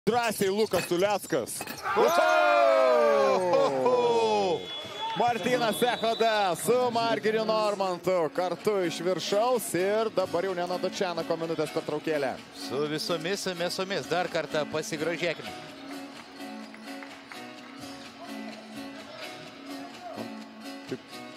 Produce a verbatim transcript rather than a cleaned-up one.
Drąsiai Lukas Uleckas. Martynas Echoda su Margiriu Normantu kartu iš viršaus ir dabar jau Neno Dačianako minutės pertraukėlė. Su visomis mėsomis dar kartą pasigrožėkime. Taip